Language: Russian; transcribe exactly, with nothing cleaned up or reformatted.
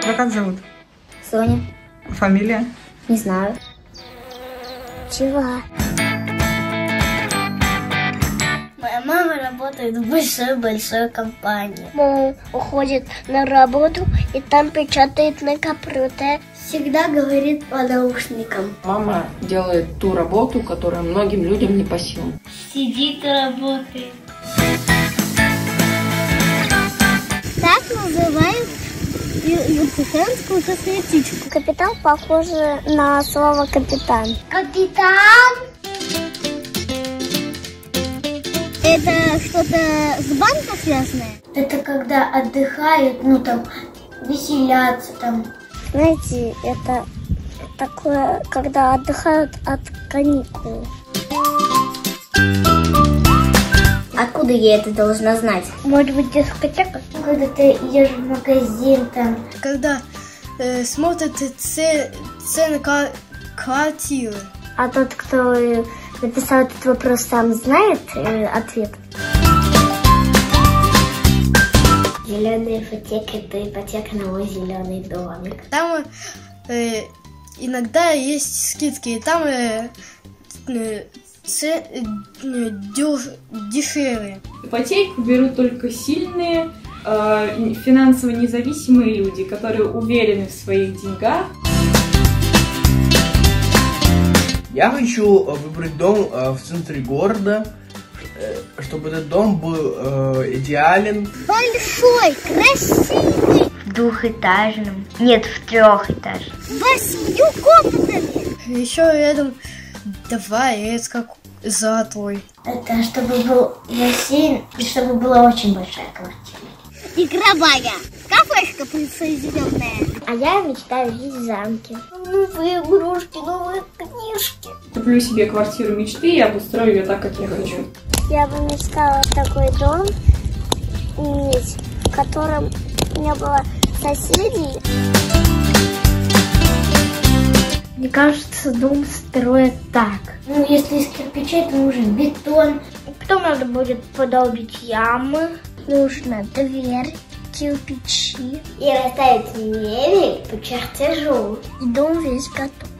Тебя как зовут? Соня. Фамилия? Не знаю. Чего? Моя мама работает в большой-большой компании. Мама уходит на работу и там печатает на компьютере. Всегда говорит по наушникам. Мама делает ту работу, которая многим людям не по силам. Сидит и работает. Так называют юркухенскую косметичку. Капитан похоже на слово капитан. Капитан! Это что-то с банком связанное? Это когда отдыхают, ну там, веселятся там. Знаете, это такое, когда отдыхают от каникул. Откуда я это должна знать? Может быть, дискотека? Когда ты идешь в магазин там. Когда э, смотрят ц... цены квартиры. А тот, кто написал этот вопрос, сам знает э, ответ? Зеленая ипотека – это ипотека на мой зеленый домик. Там э, иногда есть скидки, и там э, э, ц... э, деш... дешевле. Ипотеку берут только сильные, э, финансово независимые люди, которые уверены в своих деньгах. Я хочу выбрать дом в центре города, чтобы этот дом был идеален. Большой, красивый. Двухэтажным. Нет, в трехэтажном. Восемью комнатами. Еще рядом дворец как золотой. Это чтобы был бассейн и чтобы была очень большая квартира. Игровая. Кафешка присоединенная. А я мечтаю жить в замке. Новые игрушки, новые книжки. Куплю себе квартиру мечты и обустрою ее так, как я хочу. Я бы мечтала такой дом иметь, в котором не было соседей. Мне кажется, дом строят так. Ну, если из кирпичей, то нужен бетон. Потом надо будет подолбить ямы. Нужна дверь, кирпичи. И расставить мебель по чертежу. И дом весь готов.